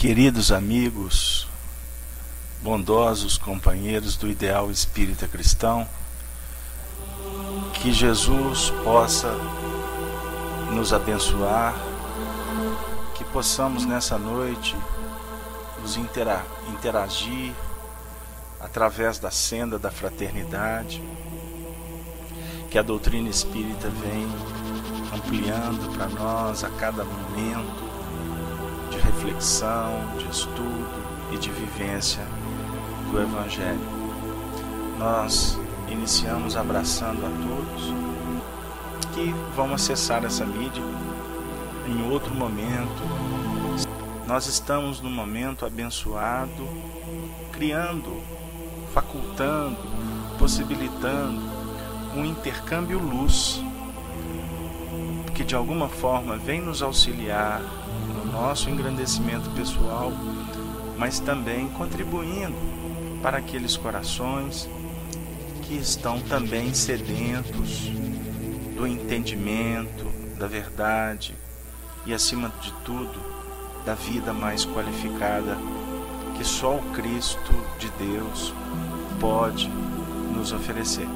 Queridos amigos, bondosos companheiros do ideal espírita cristão, que Jesus possa nos abençoar, que possamos nessa noite nos interagir através da senda da fraternidade, que a doutrina espírita vem ampliando para nós a cada momento de reflexão, de estudo e de vivência do Evangelho. Nós iniciamos abraçando a todos que vão acessar essa mídia em outro momento. Nós estamos num momento abençoado, criando, facultando, possibilitando um intercâmbio luz, que de alguma forma vem nos auxiliar no nosso engrandecimento pessoal, mas também contribuindo para aqueles corações que estão também sedentos do entendimento, da verdade e, acima de tudo, da vida mais qualificada que só o Cristo de Deus pode nos oferecer.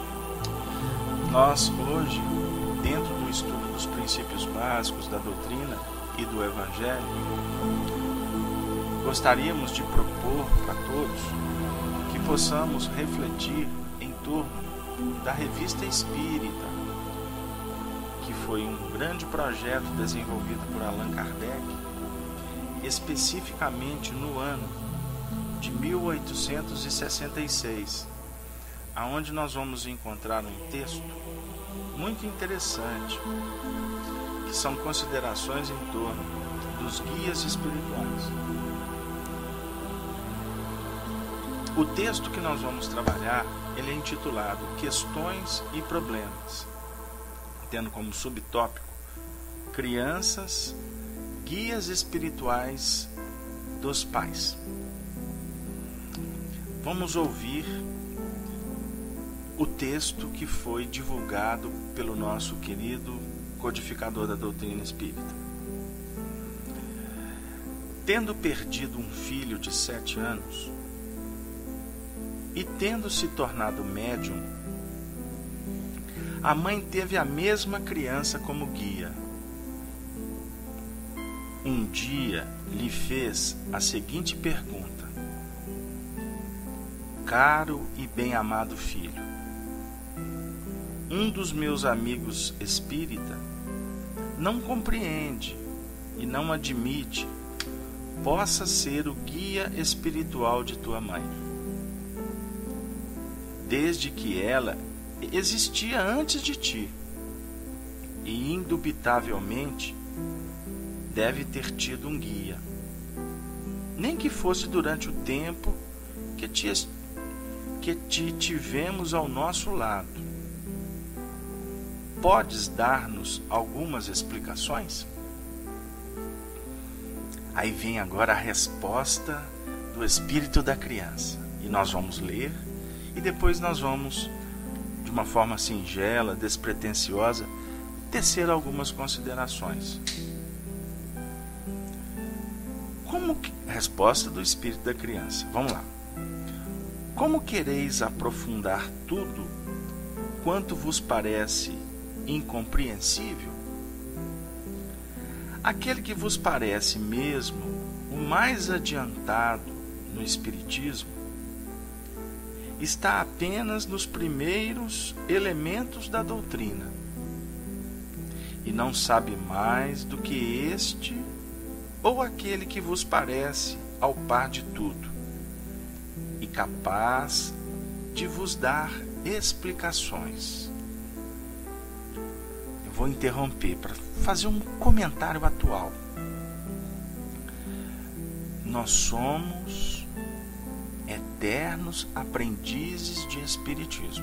Nós hoje, dentro do estudo dos princípios básicos da doutrina e do Evangelho, gostaríamos de propor para todos que possamos refletir em torno da Revista Espírita, que foi um grande projeto desenvolvido por Allan Kardec, especificamente no ano de 1866, aonde nós vamos encontrar um texto muito interessante, que são considerações em torno dos guias espirituais. O texto que nós vamos trabalhar, ele é intitulado Questões e Problemas, tendo como subtópico Crianças, Guias Espirituais dos Pais. Vamos ouvir o texto que foi divulgado pelo nosso querido codificador da doutrina espírita. Tendo perdido um filho de 7 anos e tendo se tornado médium, a mãe teve a mesma criança como guia. Um dia lhe fez a seguinte pergunta: caro e bem-amado filho, um dos meus amigos espírita não compreende e não admite possa ser o guia espiritual de tua mãe, desde que ela existia antes de ti, e indubitavelmente deve ter tido um guia, nem que fosse durante o tempo que te tivemos ao nosso lado. Podes dar-nos algumas explicações? Aí vem agora a resposta do espírito da criança, e nós vamos ler, e depois nós vamos, de uma forma singela, despretensiosa, tecer algumas considerações. Resposta do espírito da criança. Vamos lá. Como quereis aprofundar tudo quanto vos parece incompreensível? Aquele que vos parece mesmo o mais adiantado no espiritismo está apenas nos primeiros elementos da doutrina e não sabe mais do que este ou aquele que vos parece ao par de tudo e capaz de vos dar explicações. Eu vou interromper para fazer um comentário atual. Nós somos eternos aprendizes de Espiritismo.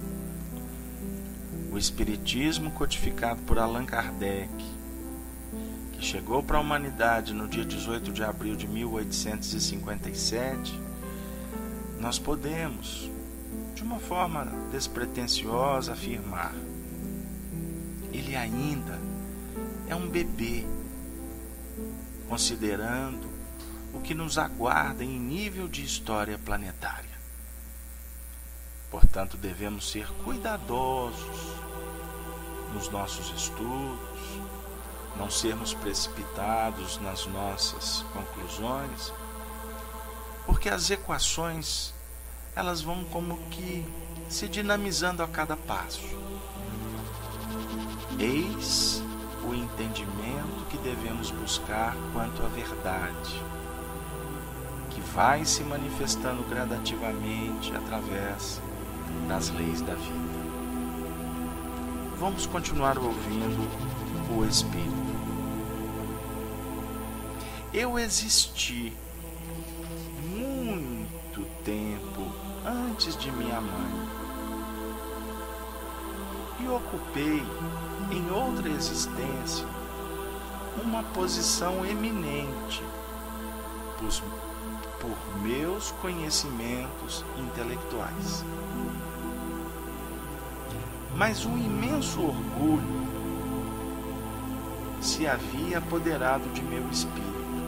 O Espiritismo codificado por Allan Kardec, que chegou para a humanidade no dia 18 de abril de 1857, nós podemos, de uma forma despretensiosa, afirmar: ele ainda é um bebê, considerando o que nos aguarda em nível de história planetária. Portanto, devemos ser cuidadosos nos nossos estudos, não sermos precipitados nas nossas conclusões, porque as equações, elas vão como que se dinamizando a cada passo. Eis o entendimento que devemos buscar quanto à verdade, que vai se manifestando gradativamente através das leis da vida. Vamos continuar ouvindo o Espírito. Eu existi muito tempo antes de minha mãe e ocupei em outra existência uma posição eminente por meus conhecimentos intelectuais. Mas um imenso orgulho se havia apoderado de meu espírito,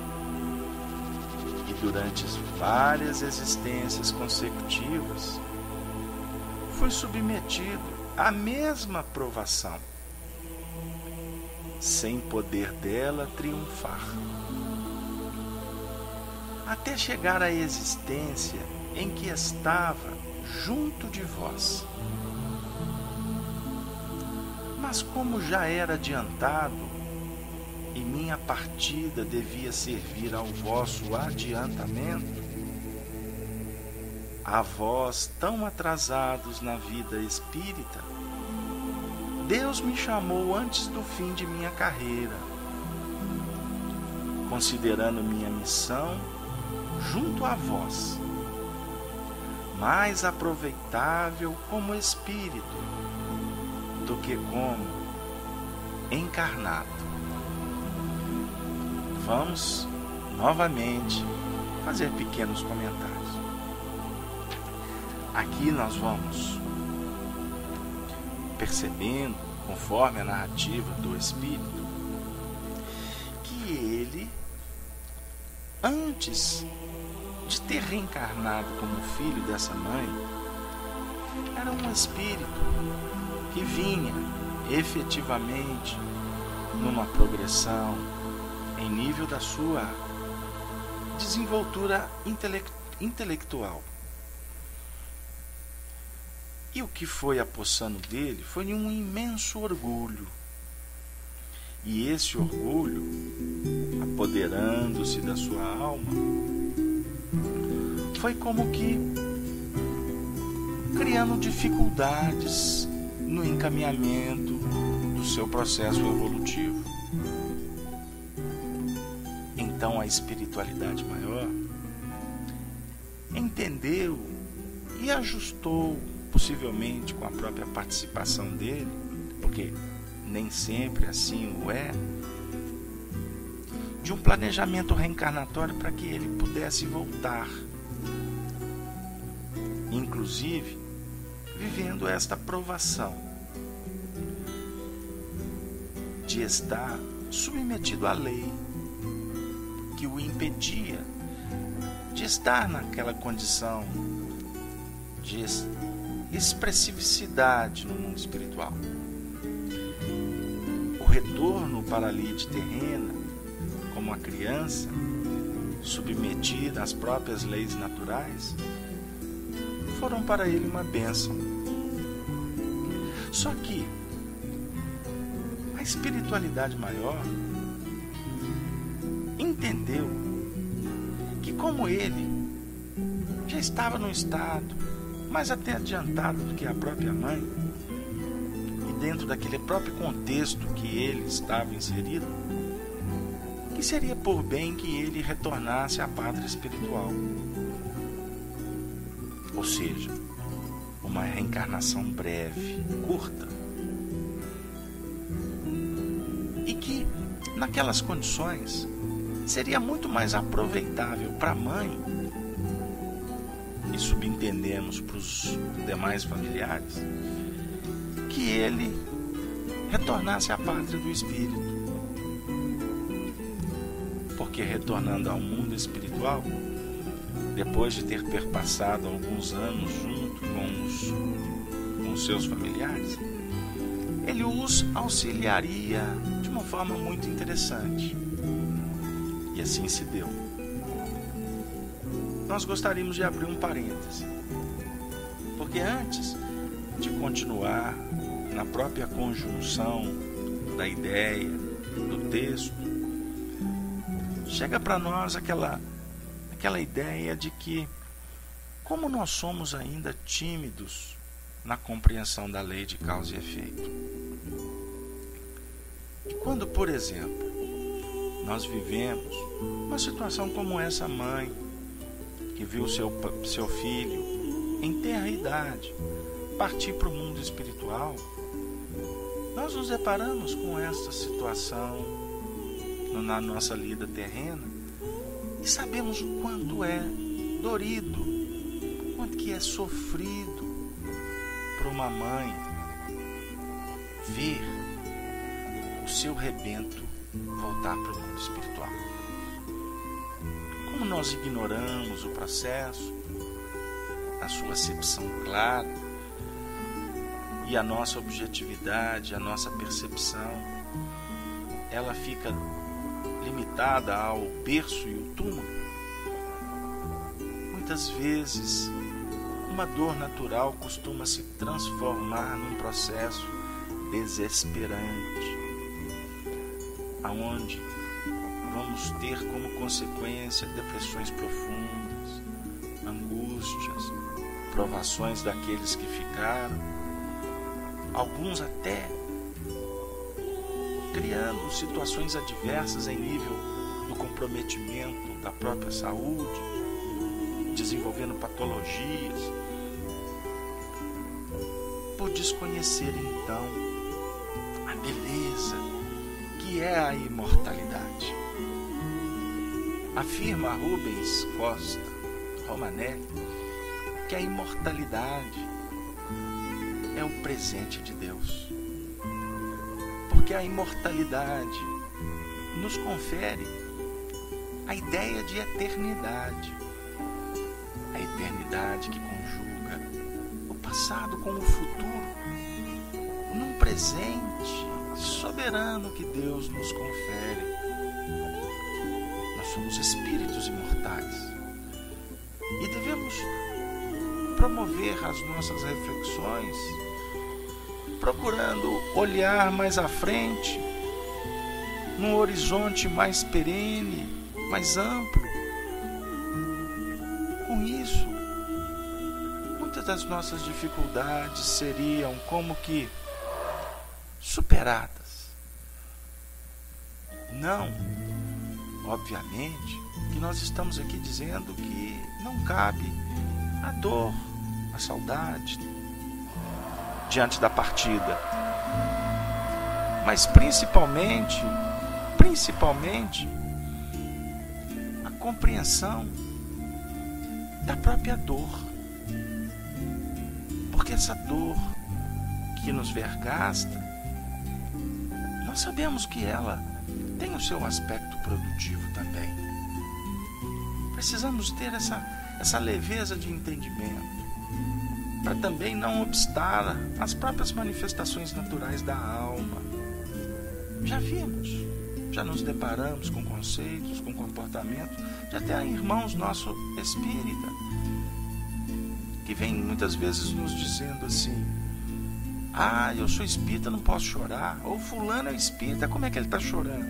e durante várias existências consecutivas fui submetido à mesma provação, sem poder dela triunfar, até chegar à existência em que estava junto de vós. Mas como já era adiantado, e minha partida devia servir ao vosso adiantamento, a vós tão atrasados na vida espírita, Deus me chamou antes do fim de minha carreira, considerando minha missão junto a vós mais aproveitável como espírito do que como encarnado. Vamos novamente fazer pequenos comentários. Aqui nós vamos percebendo, conforme a narrativa do Espírito, que ele, antes de ter reencarnado como filho dessa mãe, era um espírito que vinha efetivamente numa progressão em nível da sua desenvoltura intelectual. E o que foi apossando dele foi um imenso orgulho. E esse orgulho, apoderando-se da sua alma, foi como que criando dificuldades no encaminhamento do seu processo evolutivo. Então a espiritualidade maior entendeu e ajustou, possivelmente com a própria participação dele, porque nem sempre assim o é, de um planejamento reencarnatório para que ele pudesse voltar, inclusive vivendo esta provação de estar submetido à lei que o impedia de estar naquela condição de expressividade no mundo espiritual. O retorno para a lide terrena, como a criança, submetida às próprias leis naturais, foram para ele uma bênção. Só que a espiritualidade maior entendeu que, como ele já estava num estado mais até adiantado do que a própria mãe, e dentro daquele próprio contexto que ele estava inserido, que seria por bem que ele retornasse à pátria espiritual. Ou seja, uma reencarnação breve, curta, e que, naquelas condições, seria muito mais aproveitável para a mãe, e subentendemos para os demais familiares, que ele retornasse à pátria do espírito. porque retornando ao mundo espiritual, depois de ter perpassado alguns anos junto com os seus familiares, ele os auxiliaria de uma forma muito interessante. E assim se deu. Nós gostaríamos de abrir um parêntese, porque antes de continuar na própria conjunção da ideia, do texto, chega para nós aquela ideia de que, como nós somos ainda tímidos na compreensão da lei de causa e efeito, e quando, por exemplo, nós vivemos uma situação como essa mãe, que viu seu filho em tenra idade partir para o mundo espiritual, nós nos deparamos com essa situação na nossa lida terrena e sabemos o quanto é dorido, o quanto que é sofrido para uma mãe ver o seu rebento voltar para o mundo espiritual. Como nós ignoramos o processo, a sua acepção clara e a nossa objetividade, a nossa percepção, ela fica limitada ao berço e o túmulo. Muitas vezes, uma dor natural costuma se transformar num processo desesperante, aonde vamos ter como consequência depressões profundas, angústias, provações daqueles que ficaram, alguns até criando situações adversas em nível do comprometimento da própria saúde, desenvolvendo patologias, por desconhecer então a beleza que é a imortalidade. Afirma Rubens Costa Romanelli que a imortalidade é o presente de Deus, porque a imortalidade nos confere a ideia de eternidade, a eternidade que conjuga o passado com o futuro num presente soberano que Deus nos confere. Nós somos espíritos imortais e devemos promover as nossas reflexões procurando olhar mais à frente, num horizonte mais perene, mais amplo. Com isso, muitas das nossas dificuldades seriam como que superadas. Não, obviamente, que nós estamos aqui dizendo que não cabe a dor, a saudade diante da partida, mas principalmente a compreensão da própria dor, porque essa dor que nos vergasta, nós sabemos que ela tem o seu aspecto produtivo também. Precisamos ter essa leveza de entendimento para também não obstar as próprias manifestações naturais da alma. Já vimos, já nos deparamos com conceitos, com comportamentos, já tem irmãos nosso espírita que vem muitas vezes nos dizendo assim: ah, eu sou espírita, não posso chorar. Ou fulano é espírita, como é que ele está chorando?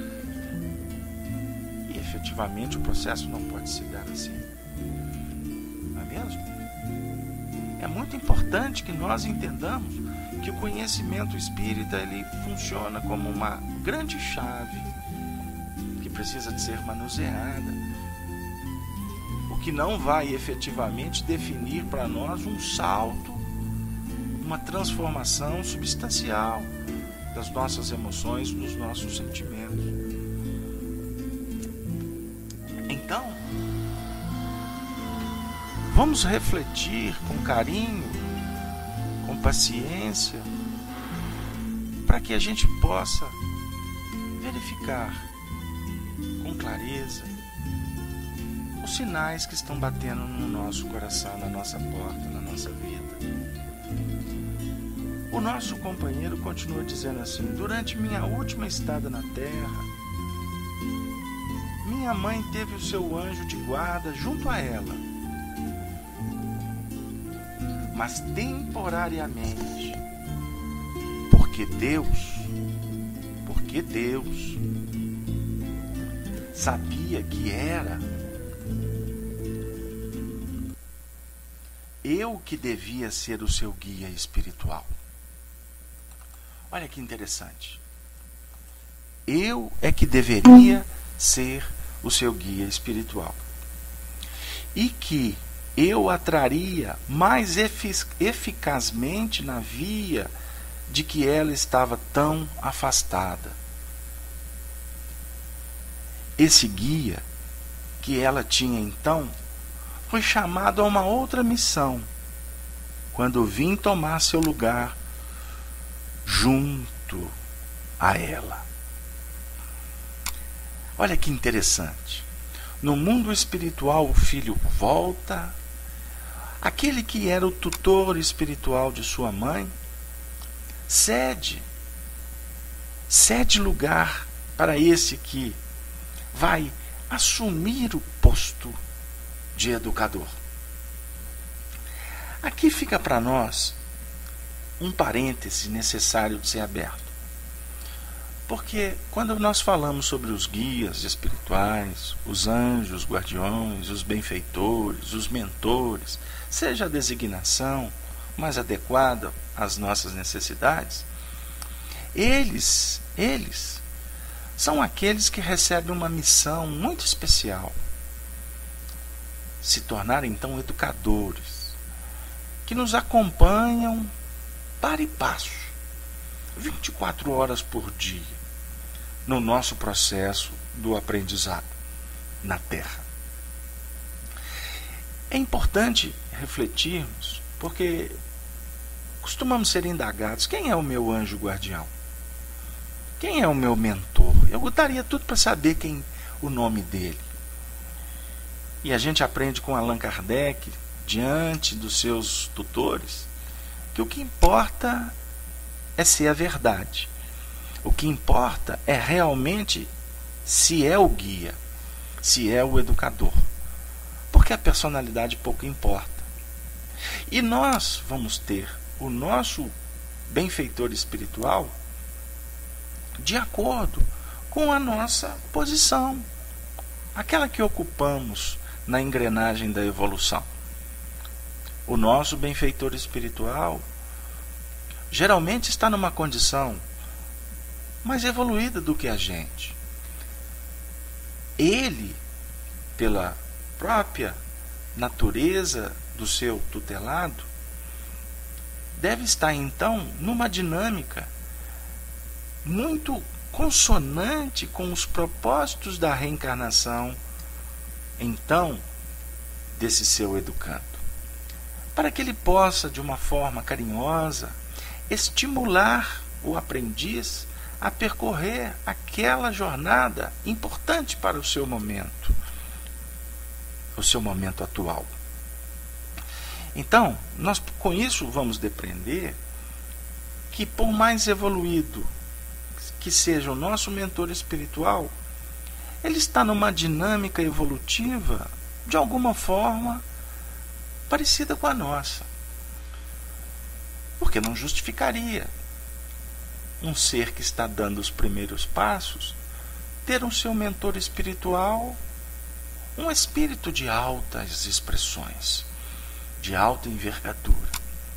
E efetivamente o processo não pode se dar assim. Não é mesmo? É muito importante que nós entendamos que o conhecimento espírita ele funciona como uma grande chave que precisa de ser manuseada, o que não vai efetivamente definir para nós um salto, uma transformação substancial das nossas emoções, dos nossos sentimentos. Então, vamos refletir com carinho, com paciência, para que a gente possa verificar com com clareza os sinais que estão batendo no nosso coração, na nossa porta, na nossa vida. O nosso companheiro continua dizendo assim: durante minha última estada na terra, minha mãe teve o seu anjo de guarda junto a ela, mas temporariamente, porque Deus sabia que era eu que devia ser o seu guia espiritual. Olha que interessante. Eu é que deveria ser o seu guia espiritual. E que eu a traria mais eficazmente na via de que ela estava tão afastada. Esse guia que ela tinha então foi chamado a uma outra missão, quando vim tomar seu lugar junto a ela. Olha que interessante. No mundo espiritual, o filho volta. Aquele que era o tutor espiritual de sua mãe cede lugar para esse que vai assumir o posto de educador. Aqui fica para nós um parêntese necessário de ser aberto. Porque quando nós falamos sobre os guias espirituais, os anjos, os guardiões, os benfeitores, os mentores, seja a designação mais adequada às nossas necessidades, eles são aqueles que recebem uma missão muito especial. Se tornarem então educadores, que nos acompanham para e passo, 24 horas por dia, no nosso processo do aprendizado na Terra. É importante refletirmos, porque costumamos ser indagados: quem é o meu anjo guardião? Quem é o meu mentor? Eu gostaria tudo para saber o nome dele. E a gente aprende com Allan Kardec, diante dos seus tutores, que o que importa é ser a verdade. O que importa é realmente se é o guia, se é o educador. Porque a personalidade pouco importa. E nós vamos ter o nosso benfeitor espiritual de acordo com a nossa posição, aquela que ocupamos na engrenagem da evolução. O nosso benfeitor espiritual geralmente está numa condição mais evoluída do que a gente. Ele, pela própria natureza do seu tutelado, deve estar então numa dinâmica muito consonante com os propósitos da reencarnação, então, desse seu educando, para que ele possa, de uma forma carinhosa, estimular o aprendiz a percorrer aquela jornada importante para o seu momento atual. Então, nós com isso vamos depreender que, por mais evoluído que seja o nosso mentor espiritual, ele está numa dinâmica evolutiva, de alguma forma, parecida com a nossa. Porque não justificaria um ser que está dando os primeiros passos ter um seu mentor espiritual, um espírito de altas expressões, de alta envergadura.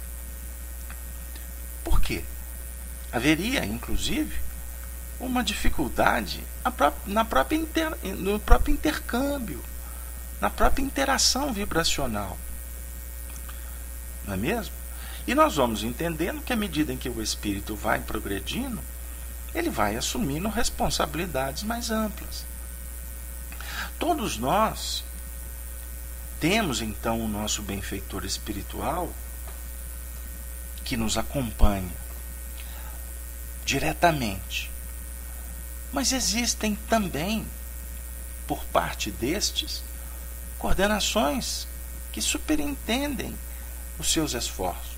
Por quê? Haveria, inclusive, uma dificuldade no próprio intercâmbio, na própria interação vibracional. Não é mesmo? E nós vamos entendendo que à medida em que o espírito vai progredindo, ele vai assumindo responsabilidades mais amplas. Todos nós temos então o nosso benfeitor espiritual que nos acompanha diretamente. Mas existem também por parte destes coordenações que superintendem os seus esforços.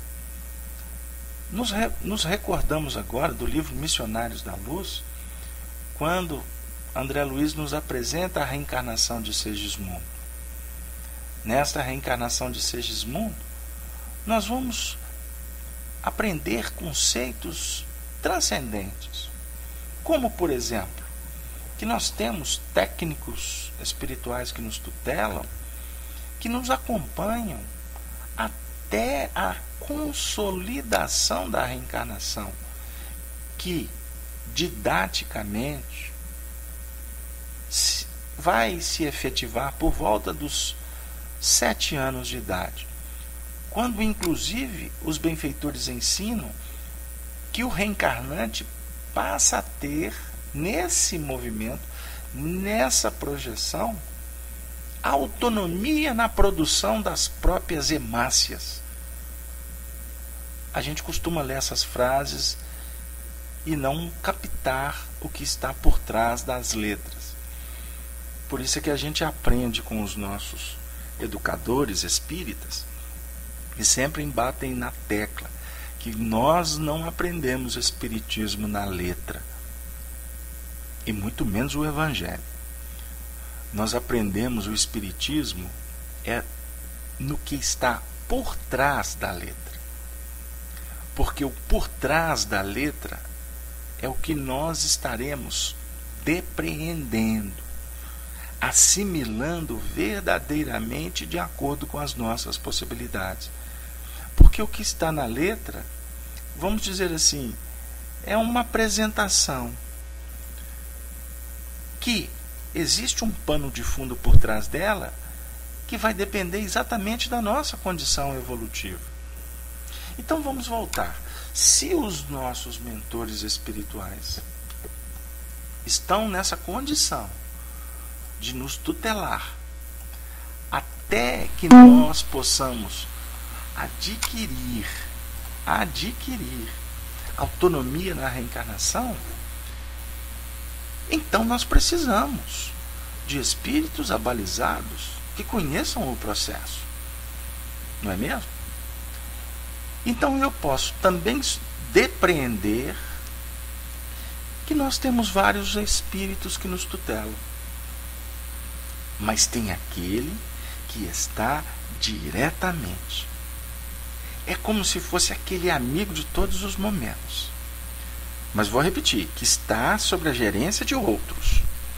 Nos recordamos agora do livro Missionários da Luz, quando André Luiz nos apresenta a reencarnação de Segismundo. Nesta reencarnação de Segismundo, nós vamos aprender conceitos transcendentes, como, por exemplo, que nós temos técnicos espirituais que nos tutelam, que nos acompanham até a consolidação da reencarnação, que didaticamente vai se efetivar por volta dos 7 anos de idade, quando inclusive os benfeitores ensinam que o reencarnante passa a ter, nesse movimento, nessa projeção, autonomia na produção das próprias hemácias. A gente costuma ler essas frases e não captar o que está por trás das letras. Por isso é que a gente aprende com os nossos educadores espíritas, que sempre batem na tecla que nós não aprendemos espiritismo na letra, e muito menos o evangelho. Nós aprendemos o espiritismo no que está por trás da letra. Porque o por trás da letra é o que nós estaremos depreendendo, assimilando verdadeiramente de acordo com as nossas possibilidades. Porque o que está na letra, vamos dizer assim, é uma apresentação que existe um pano de fundo por trás dela que vai depender exatamente da nossa condição evolutiva. Então vamos voltar. Se os nossos mentores espirituais estão nessa condição de nos tutelar até que nós possamos adquirir autonomia na reencarnação, então nós precisamos de espíritos abalizados que conheçam o processo. Não é mesmo? Então eu posso também depreender que nós temos vários espíritos que nos tutelam. Mas tem aquele que está diretamente. É como se fosse aquele amigo de todos os momentos. Mas vou repetir, que está sob a gerência de outros.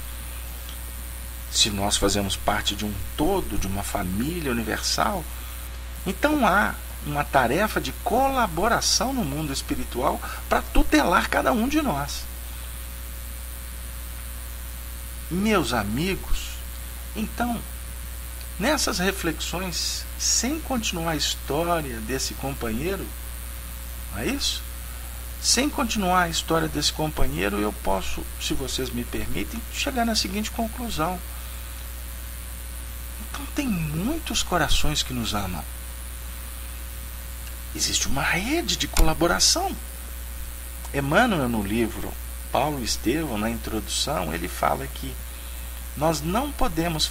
Se nós fazemos parte de um todo, de uma família universal, então há uma tarefa de colaboração no mundo espiritual para tutelar cada um de nós. Meus amigos, então, nessas reflexões, sem continuar a história desse companheiro, não é isso? Sem continuar a história desse companheiro, eu posso, se vocês me permitem, chegar na seguinte conclusão. Então tem muitos corações que nos amam. Existe uma rede de colaboração. Emmanuel, no livro Paulo Estevão, na introdução, ele fala que nós não podemos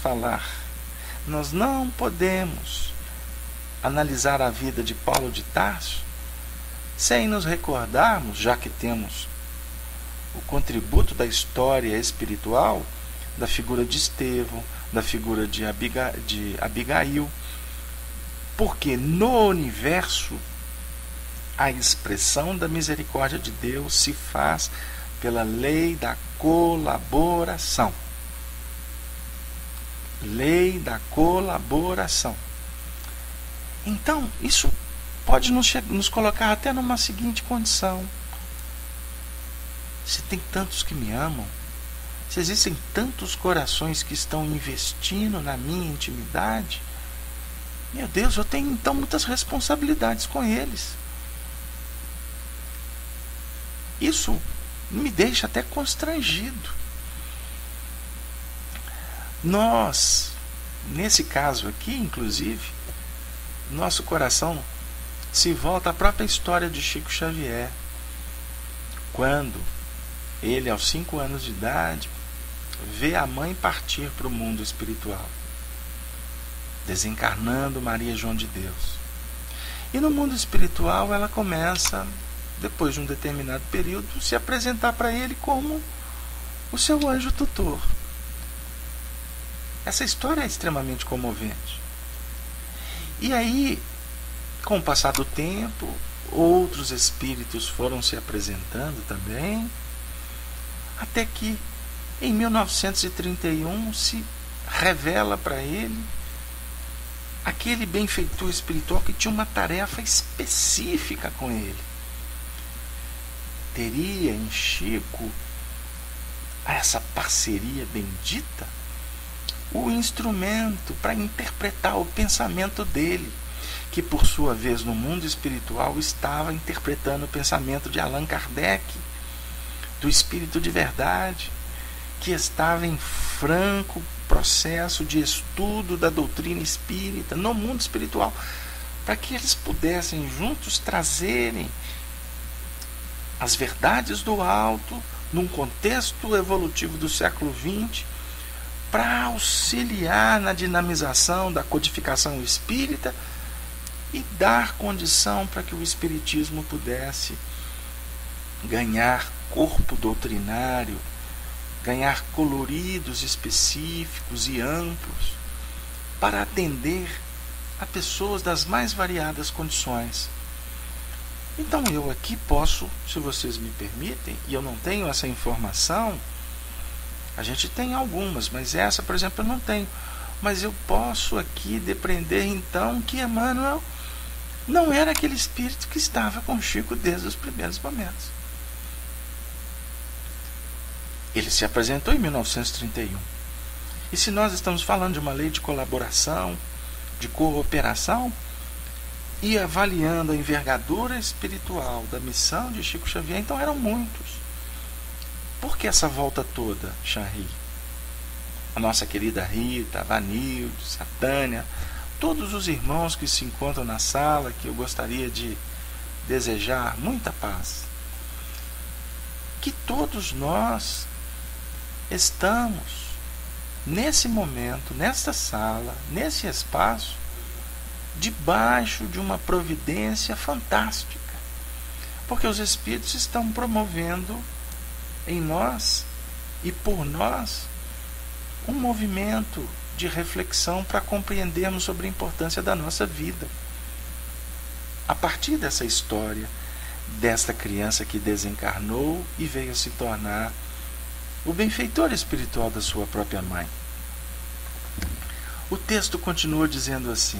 analisar a vida de Paulo de Tarso sem nos recordarmos, já que temos o contributo da história espiritual, da figura de Estevão, da figura de Abigail, porque no universo a expressão da misericórdia de Deus se faz pela lei da colaboração. Lei da colaboração. Então, isso pode nos colocar até numa seguinte condição. Se tem tantos que me amam, se existem tantos corações que estão investindo na minha intimidade, meu Deus, eu tenho então muitas responsabilidades com eles. Isso me deixa até constrangido. Nós, nesse caso aqui, inclusive, nosso coração se volta à própria história de Chico Xavier, quando ele, aos 5 anos de idade, vê a mãe partir para o mundo espiritual, desencarnando Maria João de Deus. E no mundo espiritual ela começa, depois de um determinado período, se apresentar para ele como o seu anjo tutor. Essa história é extremamente comovente. E aí, com o passar do tempo, outros espíritos foram se apresentando também, até que em 1931 se revela para ele aquele benfeitor espiritual que tinha uma tarefa específica com ele. Teria em Chico, essa parceria bendita, o instrumento para interpretar o pensamento dele, que por sua vez no mundo espiritual estava interpretando o pensamento de Allan Kardec, do espírito de verdade, que estava em franco processo de estudo da doutrina espírita no mundo espiritual, para que eles pudessem juntos trazerem as verdades do alto num contexto evolutivo do século XX, para auxiliar na dinamização da codificação espírita e dar condição para que o espiritismo pudesse ganhar corpo doutrinário, ganhar coloridos específicos e amplos para atender a pessoas das mais variadas condições. Então eu aqui posso, se vocês me permitem, e eu não tenho essa informação, a gente tem algumas, mas essa, por exemplo, eu não tenho. Mas eu posso aqui depreender então que Emmanuel não era aquele espírito que estava com Chico desde os primeiros momentos. Ele se apresentou em 1931. E se nós estamos falando de uma lei de colaboração, de cooperação, e avaliando a envergadura espiritual da missão de Chico Xavier, então eram muitos. Por que essa volta toda, Xanri? A nossa querida Rita, a Vanildes, a Tânia, todos os irmãos que se encontram na sala, que eu gostaria de desejar muita paz. Que todos nós estamos nesse momento, nesta sala, nesse espaço, debaixo de uma providência fantástica, porque os Espíritos estão promovendo em nós e por nós um movimento de reflexão para compreendermos sobre a importância da nossa vida. A partir dessa história, desta criança que desencarnou e veio a se tornar o benfeitor espiritual da sua própria mãe. O texto continua dizendo assim: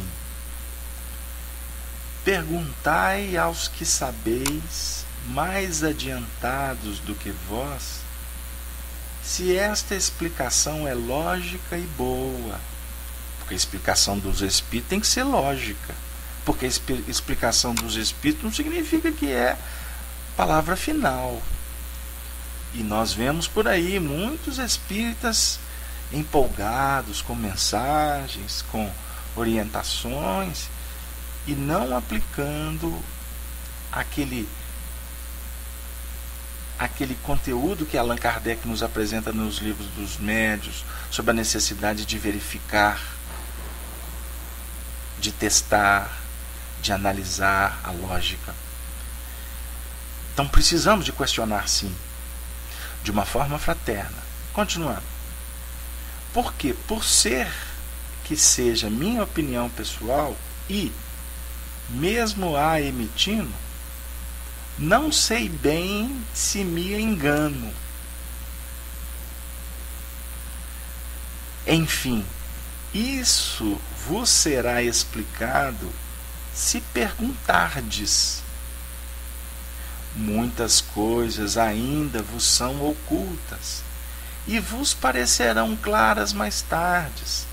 perguntai aos que sabeis, mais adiantados do que vós, se esta explicação é lógica e boa. Porque a explicação dos Espíritos tem que ser lógica, porque a explicação dos Espíritos não significa que é palavra final. E nós vemos por aí muitos espíritas empolgados com mensagens, com orientações, e não aplicando aquele conteúdo que Allan Kardec nos apresenta nos livros dos médiuns, sobre a necessidade de verificar, de testar, de analisar a lógica. Então precisamos de questionar, sim, de uma forma fraterna. Continuando. Porque, por ser que seja minha opinião pessoal e, mesmo a emitindo, não sei bem se me engano. Enfim, isso vos será explicado se perguntardes. Muitas coisas ainda vos são ocultas e vos parecerão claras mais tardes.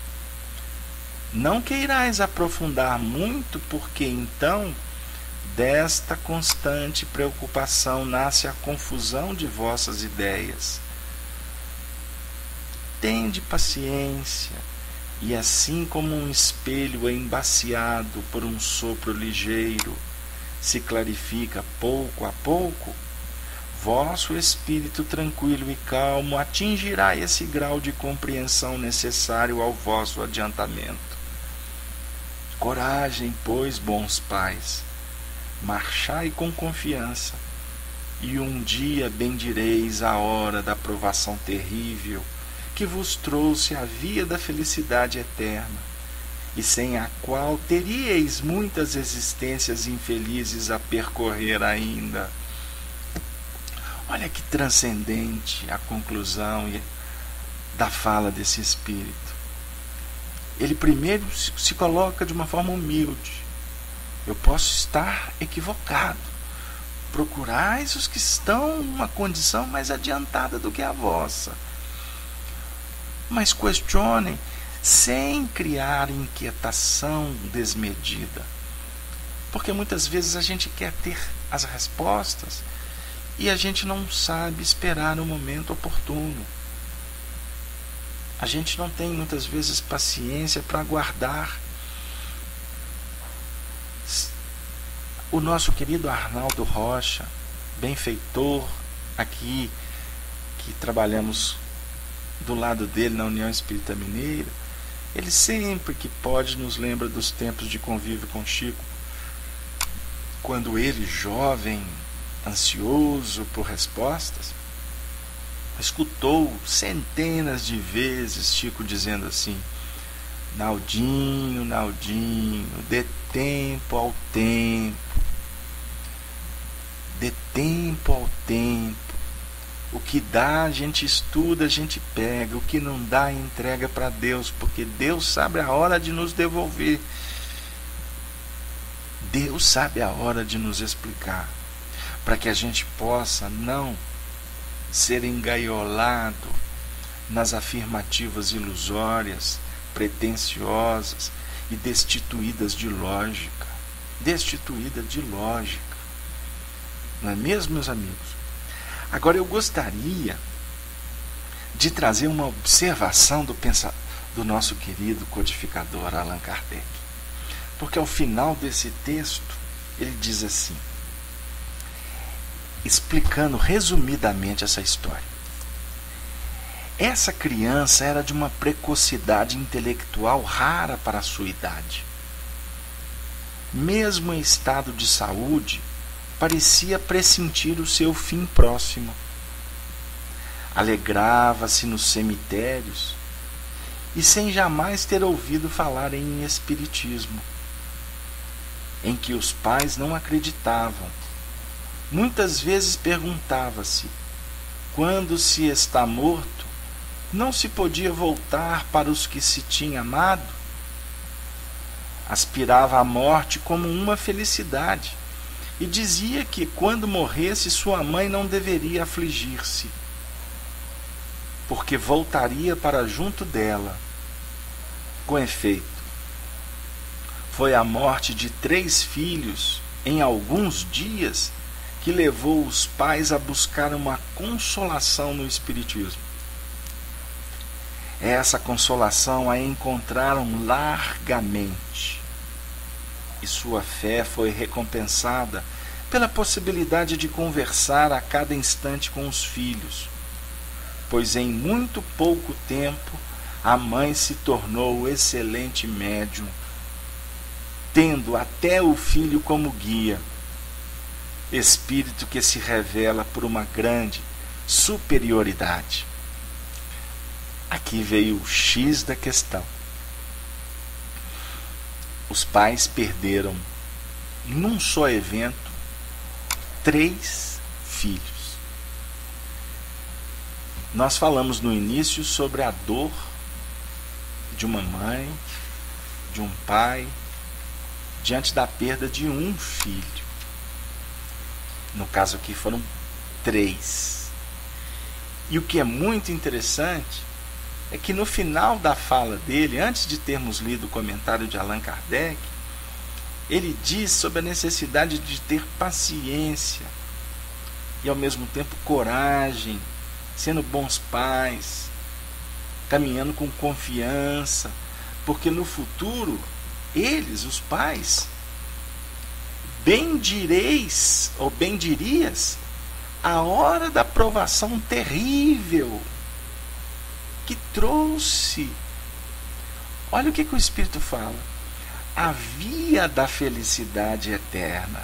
Não queirais aprofundar muito, porque então desta constante preocupação nasce a confusão de vossas ideias. Tende paciência, e assim como um espelho é embaciado por um sopro ligeiro, se clarifica pouco a pouco, vosso espírito tranquilo e calmo atingirá esse grau de compreensão necessário ao vosso adiantamento. Coragem, pois, bons pais, marchai com confiança, e um dia bendireis a hora da provação terrível que vos trouxe a via da felicidade eterna, e sem a qual teríeis muitas existências infelizes a percorrer ainda. Olha que transcendente a conclusão da fala desse espírito. Ele primeiro se coloca de uma forma humilde. Eu posso estar equivocado. Procurais os que estão numa condição mais adiantada do que a vossa. Mas questionem sem criar inquietação desmedida. Porque muitas vezes a gente quer ter as respostas e a gente não sabe esperar o momento oportuno. A gente não tem muitas vezes paciência para aguardar. O nosso querido Arnaldo Rocha, benfeitor aqui, que trabalhamos do lado dele na União Espírita Mineira, ele sempre que pode nos lembra dos tempos de convívio com Chico, quando ele, jovem, ansioso por respostas, escutou centenas de vezes Chico dizendo assim: Naldinho, Naldinho, dê tempo ao tempo, dê tempo ao tempo. O que dá a gente estuda, a gente pega, o que não dá entrega para Deus, porque Deus sabe a hora de nos devolver. Deus sabe a hora de nos explicar, para que a gente possa não ser engaiolado nas afirmativas ilusórias, pretensiosas e destituídas de lógica. Destituída de lógica. Não é mesmo, meus amigos? Agora eu gostaria de trazer uma observação do nosso querido codificador Allan Kardec. Porque ao final desse texto ele diz assim, explicando resumidamente essa história. Essa criança era de uma precocidade intelectual rara para a sua idade. Mesmo em estado de saúde, parecia pressentir o seu fim próximo. Alegrava-se nos cemitérios e sem jamais ter ouvido falar em espiritismo, em que os pais não acreditavam. Muitas vezes perguntava-se: quando se está morto, não se podia voltar para os que se tinha amado? Aspirava à morte como uma felicidade e dizia que quando morresse sua mãe não deveria afligir-se, porque voltaria para junto dela. Com efeito, foi a morte de 3 filhos em alguns dias que levou os pais a buscar uma consolação no espiritismo. Essa consolação a encontraram largamente, e sua fé foi recompensada pela possibilidade de conversar a cada instante com os filhos, pois em muito pouco tempo a mãe se tornou excelente médium, tendo até o filho como guia, espírito que se revela por uma grande superioridade. Aqui veio o X da questão. Os pais perderam, num só evento, 3 filhos. Nós falamos no início sobre a dor de uma mãe, de um pai, diante da perda de um filho. No caso aqui foram 3. E o que é muito interessante é que no final da fala dele, antes de termos lido o comentário de Allan Kardec, ele diz sobre a necessidade de ter paciência e ao mesmo tempo coragem, sendo bons pais, caminhando com confiança, porque no futuro eles, os pais, bem dirias a hora da provação terrível que trouxe. Olha o que o Espírito fala. A via da felicidade eterna.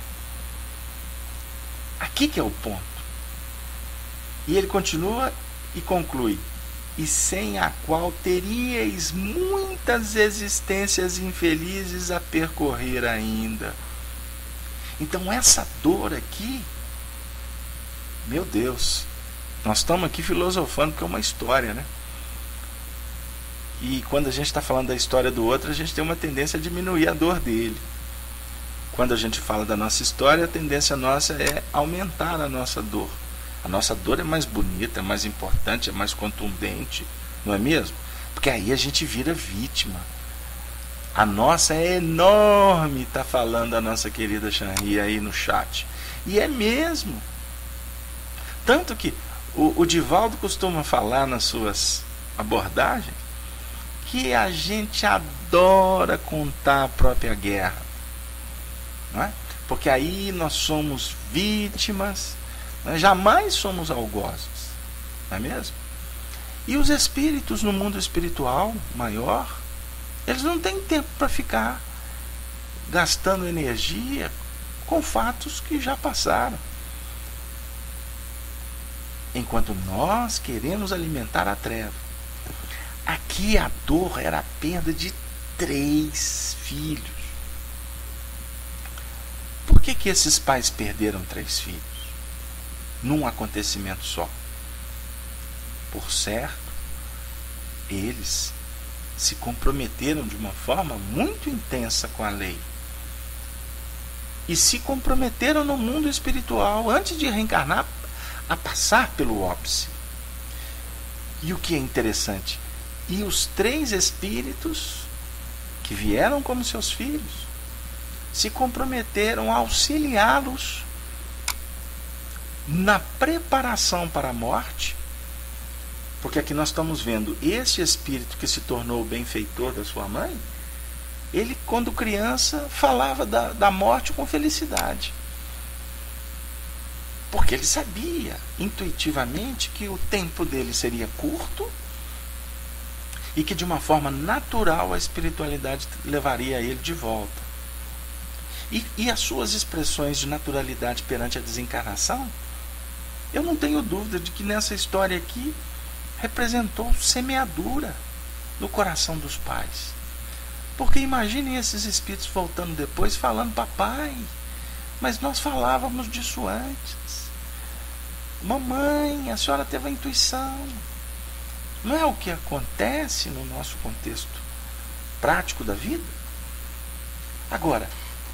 Aqui que é o ponto. E ele continua e conclui: e sem a qual teríeis muitas existências infelizes a percorrer ainda. Então essa dor aqui, meu Deus, nós estamos aqui filosofando porque é uma história, né? E quando a gente está falando da história do outro, a gente tem uma tendência a diminuir a dor dele. Quando a gente fala da nossa história, a tendência nossa é aumentar a nossa dor. A nossa dor é mais bonita, é mais importante, é mais contundente, não é mesmo? Porque aí a gente vira vítima. A nossa é enorme, está falando a nossa querida Shanri aí no chat. E é mesmo. Tanto que o Divaldo costuma falar nas suas abordagens que a gente adora contar a própria guerra. Não é? Porque aí nós somos vítimas. Nós jamais somos algozes, não é mesmo? E os espíritos no mundo espiritual maior, eles não têm tempo para ficar gastando energia com fatos que já passaram. Enquanto nós queremos alimentar a treva. Aqui a dor era a perda de 3 filhos. Por que esses pais perderam 3 filhos? Num acontecimento só. Por certo, eles se comprometeram de uma forma muito intensa com a lei. E se comprometeram no mundo espiritual antes de reencarnar a passar pelo óbice. E o que é interessante, e os 3 espíritos que vieram como seus filhos se comprometeram a auxiliá-los na preparação para a morte, porque aqui nós estamos vendo esse espírito que se tornou o benfeitor da sua mãe. Ele, quando criança, falava da morte com felicidade, porque ele sabia intuitivamente que o tempo dele seria curto e que de uma forma natural a espiritualidade levaria ele de volta. E as suas expressões de naturalidade perante a desencarnação, eu não tenho dúvida de que nessa história aqui representou semeadura no coração dos pais. Porque imaginem esses espíritos voltando depois falando: papai, mas nós falávamos disso antes. Mamãe, a senhora teve a intuição. Não é o que acontece no nosso contexto prático da vida? Agora,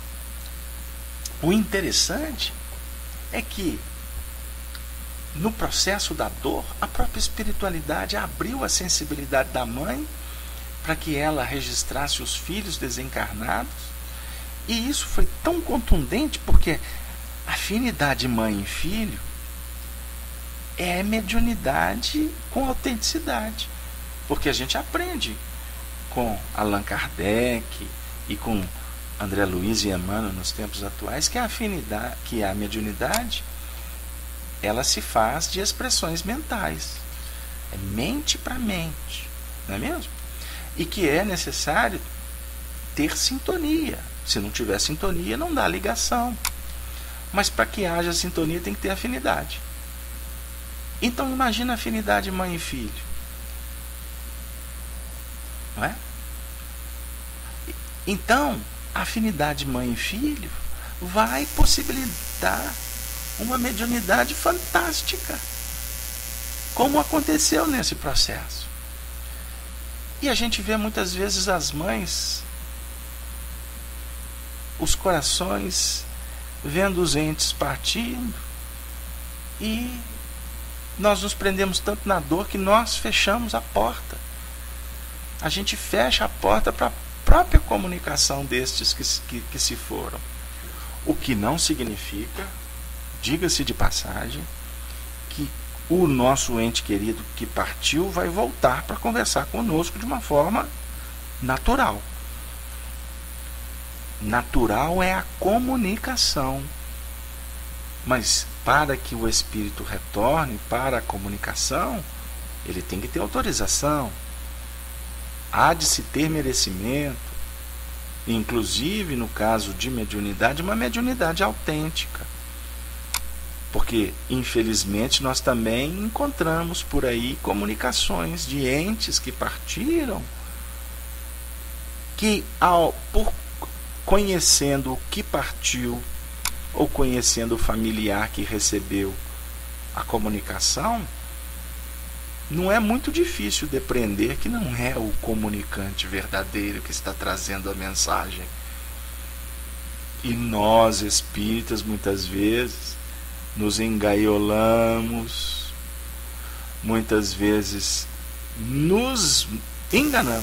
o interessante é que no processo da dor, a própria espiritualidade abriu a sensibilidade da mãe para que ela registrasse os filhos desencarnados. E isso foi tão contundente porque a afinidade mãe e filho é mediunidade com autenticidade. Porque a gente aprende com Allan Kardec e com André Luiz e Emmanuel nos tempos atuais que a afinidade, que a mediunidade, ela se faz de expressões mentais. É mente para mente, não é mesmo? E que é necessário ter sintonia. Se não tiver sintonia, não dá ligação. Mas para que haja sintonia tem que ter afinidade. Então imagina a afinidade mãe e filho. Não é? Então, a afinidade mãe e filho vai possibilitar uma mediunidade fantástica, como aconteceu nesse processo. E a gente vê muitas vezes as mães, os corações, vendo os entes partindo, e nós nos prendemos tanto na dor que nós fechamos a porta. A gente fecha a porta para a própria comunicação destes que se foram. O que não significa, diga-se de passagem, que o nosso ente querido que partiu vai voltar para conversar conosco de uma forma natural. Natural é a comunicação. Mas para que o espírito retorne para a comunicação, ele tem que ter autorização. Há de se ter merecimento, inclusive no caso de mediunidade, uma mediunidade autêntica. Porque, infelizmente, nós também encontramos por aí comunicações de entes que partiram, que, por conhecendo o que partiu, ou conhecendo o familiar que recebeu a comunicação, não é muito difícil depreender que não é o comunicante verdadeiro que está trazendo a mensagem. E nós, espíritas, muitas vezes nos engaiolamos, muitas vezes nos enganamos,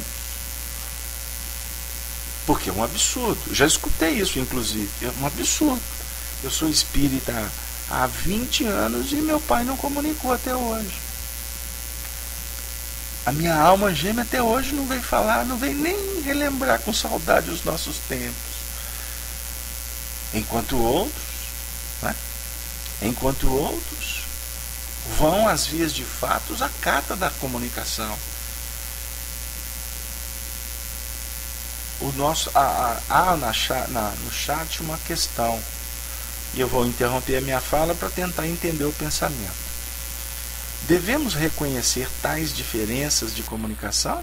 porque é um absurdo. Já escutei isso, inclusive, é um absurdo. Eu sou espírita há 20 anos e meu pai não comunicou até hoje. A minha alma gêmea até hoje não veio falar, não veio nem relembrar com saudade os nossos tempos. Enquanto outros, né? Enquanto outros vão às vias de fatos à cata da comunicação. No chat uma questão, e eu vou interromper a minha fala para tentar entender o pensamento. Devemos reconhecer tais diferenças de comunicação?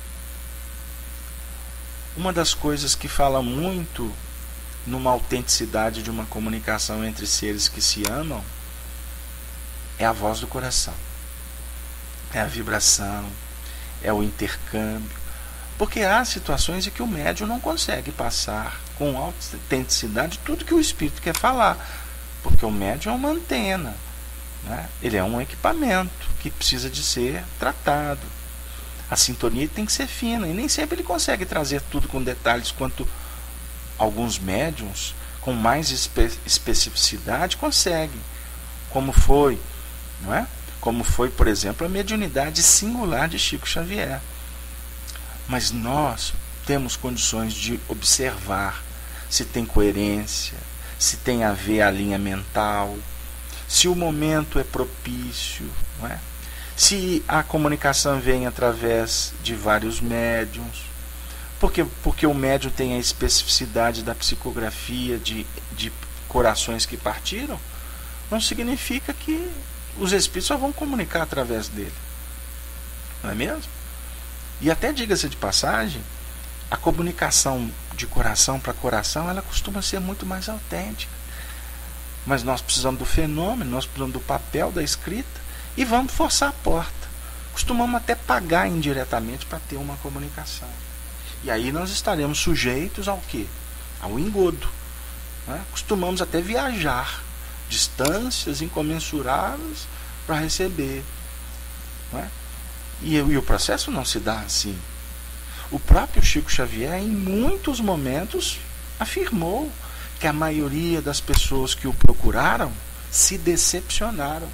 Uma das coisas que fala muito numa autenticidade de uma comunicação entre seres que se amam é a voz do coração, é a vibração, é o intercâmbio. Porque há situações em que o médium não consegue passar com autenticidade tudo que o espírito quer falar, porque o médium é uma antena, né? Ele é um equipamento que precisa de ser tratado. A sintonia tem que ser fina, e nem sempre ele consegue trazer tudo com detalhes quanto alguns médiuns com mais especificidade conseguem, como foi, não é? Como foi, por exemplo, a mediunidade singular de Chico Xavier. Mas nós temos condições de observar se tem coerência, se tem a ver a linha mental, se o momento é propício, não é? Se a comunicação vem através de vários médiuns, porque o médium tem a especificidade da psicografia de corações que partiram, não significa que os espíritos só vão comunicar através dele, não é mesmo? E até, diga-se de passagem, a comunicação de coração para coração, ela costuma ser muito mais autêntica. Mas nós precisamos do fenômeno, nós precisamos do papel da escrita e vamos forçar a porta. Costumamos até pagar indiretamente para ter uma comunicação. E aí nós estaremos sujeitos ao quê? Ao engodo, né? Costumamos até viajar distâncias incomensuráveis para receber, não é? E o processo não se dá assim. O próprio Chico Xavier, em muitos momentos, afirmou que a maioria das pessoas que o procuraram se decepcionaram.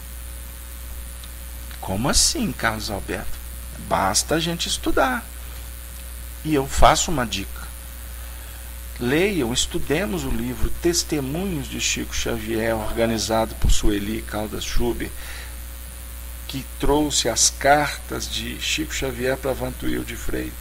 Como assim, Carlos Alberto? Basta a gente estudar. E eu faço uma dica. Leiam, estudemos o livro Testemunhos de Chico Xavier, organizado por Sueli Caldas Schubert, que trouxe as cartas de Chico Xavier para Vantuil de Freitas.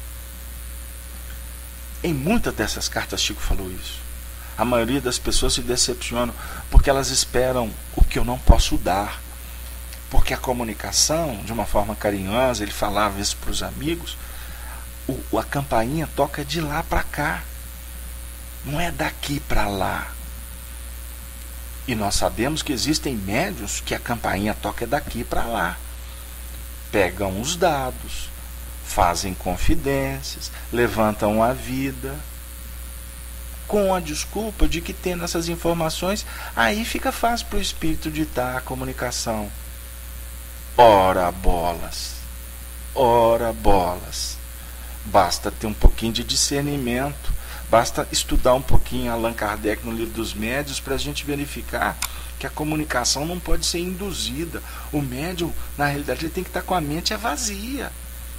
Em muitas dessas cartas Chico falou isso. A maioria das pessoas se decepcionam porque elas esperam o que eu não posso dar. Porque a comunicação, de uma forma carinhosa, ele falava isso para os amigos, a campainha toca de lá para cá, não é daqui para lá. E nós sabemos que existem médiuns que a campainha toca daqui para lá. Pegam os dados, fazem confidências, levantam a vida, com a desculpa de que tendo essas informações, aí fica fácil para o espírito ditar a comunicação. Ora bolas, ora bolas. Basta ter um pouquinho de discernimento, basta estudar um pouquinho Allan Kardec no Livro dos Médiuns para a gente verificar que a comunicação não pode ser induzida. O médium, na realidade, ele tem que estar com a mente vazia.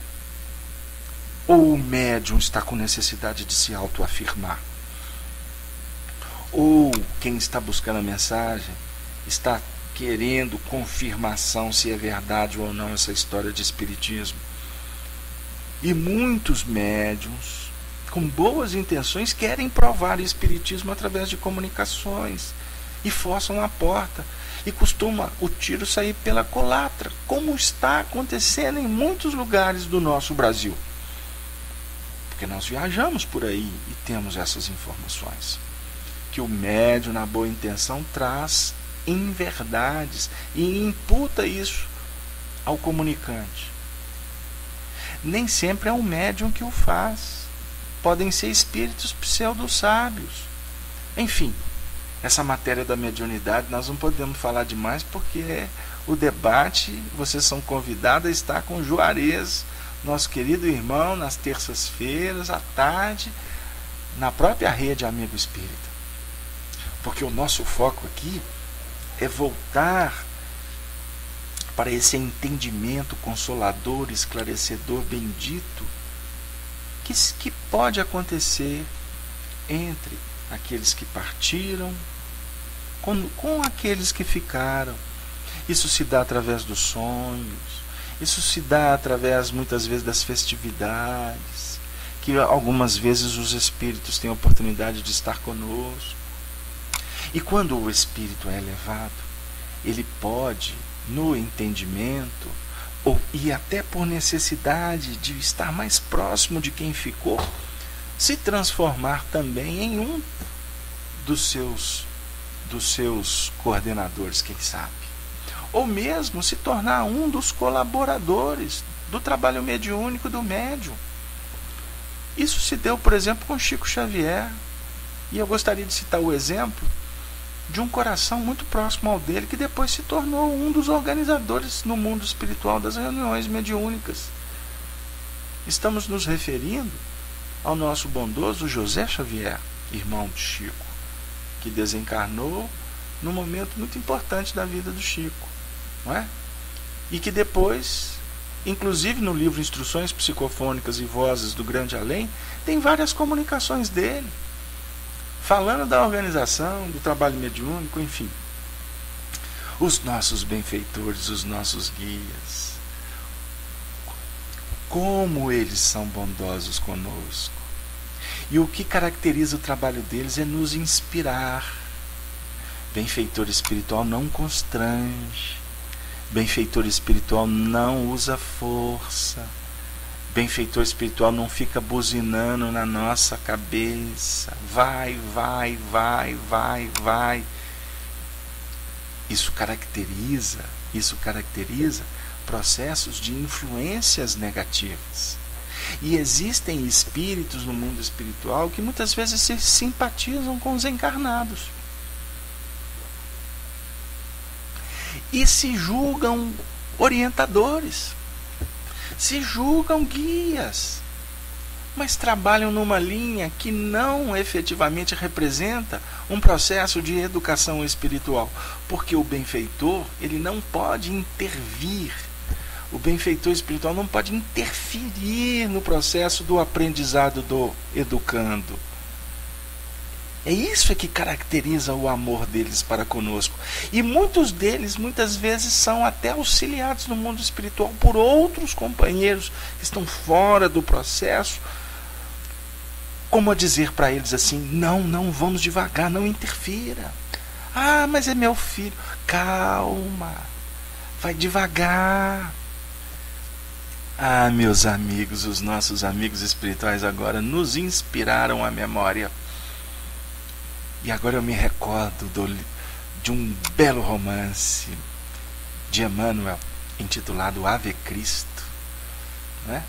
Ou o médium está com necessidade de se autoafirmar. Ou quem está buscando a mensagem está querendo confirmação se é verdade ou não essa história de espiritismo. E muitos médiuns, com boas intenções, querem provar o espiritismo através de comunicações e forçam a porta. E costuma o tiro sair pela culatra, como está acontecendo em muitos lugares do nosso Brasil. Porque nós viajamos por aí e temos essas informações. Que o médium, na boa intenção, traz inverdades e imputa isso ao comunicante. Nem sempre é o médium que o faz. Podem ser espíritos pseudo-sábios. Enfim, essa matéria da mediunidade nós não podemos falar demais, porque o debate, vocês são convidados a estar com Juarez, nosso querido irmão, nas terças-feiras, à tarde, na própria rede Amigo Espírita. Porque o nosso foco aqui é voltar para esse entendimento consolador, esclarecedor, bendito, que pode acontecer entre aqueles que partiram com aqueles que ficaram. Isso se dá através dos sonhos, isso se dá através, muitas vezes, das festividades, que algumas vezes os espíritos têm a oportunidade de estar conosco. E quando o espírito é elevado, ele pode, no entendimento, e até por necessidade de estar mais próximo de quem ficou, se transformar também em um dos seus coordenadores, quem sabe. Ou mesmo se tornar um dos colaboradores do trabalho mediúnico do médium. Isso se deu, por exemplo, com Chico Xavier. E eu gostaria de citar o exemplo de um coração muito próximo ao dele, que depois se tornou um dos organizadores no mundo espiritual das reuniões mediúnicas. Estamos nos referindo ao nosso bondoso José Xavier, irmão de Chico, que desencarnou num momento muito importante da vida do Chico, não é? E que depois, inclusive no livro Instruções Psicofônicas e Vozes do Grande Além, tem várias comunicações dele, falando da organização, do trabalho mediúnico, enfim. Os nossos benfeitores, os nossos guias, como eles são bondosos conosco. E o que caracteriza o trabalho deles é nos inspirar. Benfeitor espiritual não constrange. Benfeitor espiritual não usa força. Benfeitor espiritual não fica buzinando na nossa cabeça. Vai, vai, vai, vai, vai. Isso caracteriza processos de influências negativas. E existem espíritos no mundo espiritual que muitas vezes se simpatizam com os encarnados. E se julgam orientadores, se julgam guias, mas trabalham numa linha que não efetivamente representa um processo de educação espiritual, porque o benfeitor, ele não pode intervir, o benfeitor espiritual não pode interferir no processo do aprendizado do educando. É isso que caracteriza o amor deles para conosco. E muitos deles, muitas vezes, são até auxiliados no mundo espiritual por outros companheiros que estão fora do processo, como a dizer para eles assim: não, vamos devagar, não interfira. Ah, mas é meu filho. Calma, vai devagar. Ah, meus amigos, os nossos amigos espirituais agora nos inspiraram a memória. E agora eu me recordo de um belo romance de Emmanuel, intitulado Ave Cristo, né?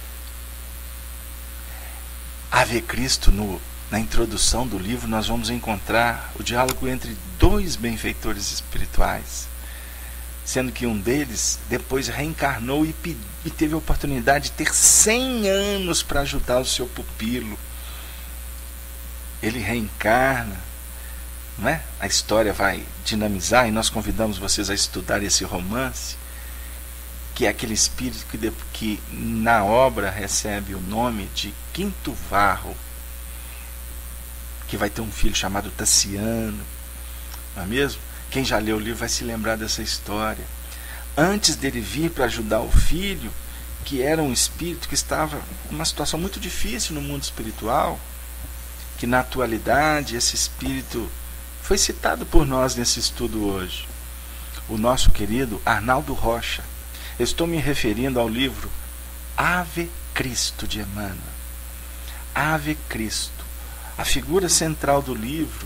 Ave Cristo, na introdução do livro, nós vamos encontrar o diálogo entre dois benfeitores espirituais, sendo que um deles depois reencarnou e teve a oportunidade de ter 100 anos para ajudar o seu pupilo. Ele reencarna, não é? A história vai dinamizar, e nós convidamos vocês a estudar esse romance, que é aquele espírito que na obra recebe o nome de Quinto Varro, que vai ter um filho chamado Tassiano, não é mesmo? Quem já leu o livro vai se lembrar dessa história. Antes dele vir para ajudar o filho, que era um espírito que estava numa situação muito difícil no mundo espiritual, que na atualidade esse espírito foi citado por nós nesse estudo hoje, o nosso querido Arnaldo Rocha. Estou me referindo ao livro Ave Cristo de Emmanuel. Ave Cristo. A figura central do livro